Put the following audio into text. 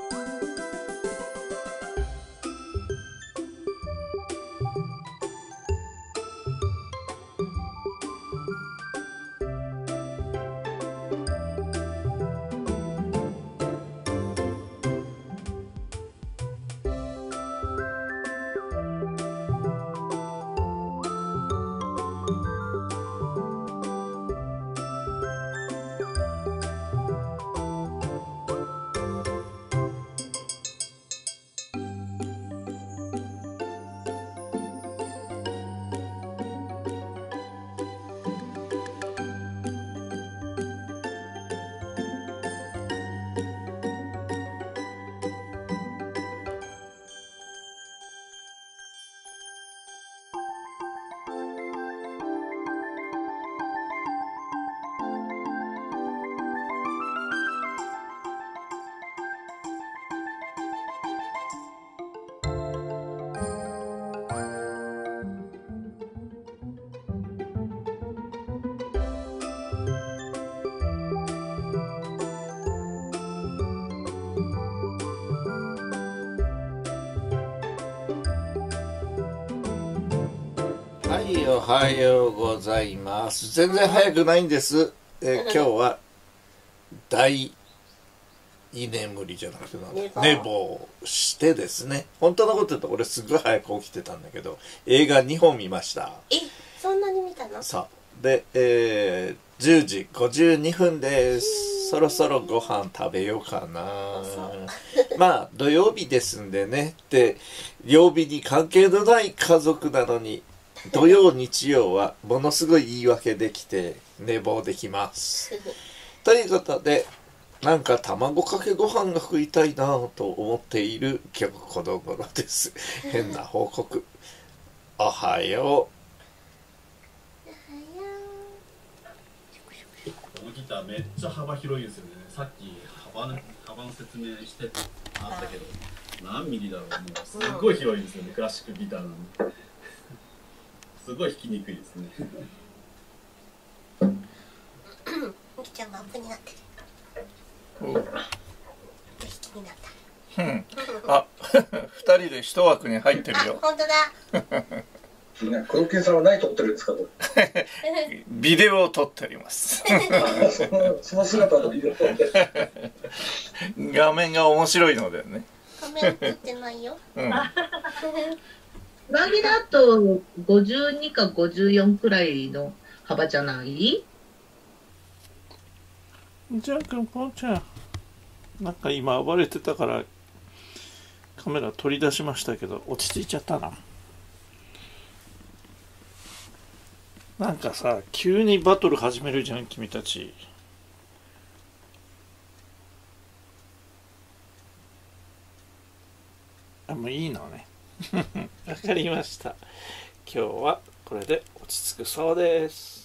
はい、おはようございます。全然早くないんです。今日は大居眠りじゃなくて寝坊してですね。本当のこと言うと俺すごい早く起きてたんだけど、映画2本見ました。 そんなに見たの？ そうで、10時52分です。そろそろご飯食べようかな。まあ土曜日ですんでね。で、曜日に関係のない家族なのに土曜日曜はものすごい言い訳できて寝坊できますということで、なんか卵かけご飯が食いたいなと思っている今日この頃です。変な報告。おはよう。 このギターめっちゃ幅広いですよね。さっき幅の説明してあったけど、何ミリだろう。もうすっごい広いですよね。クラシックギターなのに。すごい弾きにくいですね。 みきちゃんがアップになってる。 引きになった。 あ、2人で一枠に入ってるよ。 本当だ。 黒木さんは何撮ってるんですかと。 ビデオを撮っております。 その姿のビデオ撮って。 画面が面白いのでね。 画面映ってないよ。 上着だと52か54くらいの幅じゃない？ じゃあくんぽんちゃん、なんか今暴れてたからカメラ取り出しましたけど落ち着いちゃったな。なんかさ、急にバトル始めるじゃん君たち。あ、もういいのね。わかりました。今日はこれで落ち着くそうです。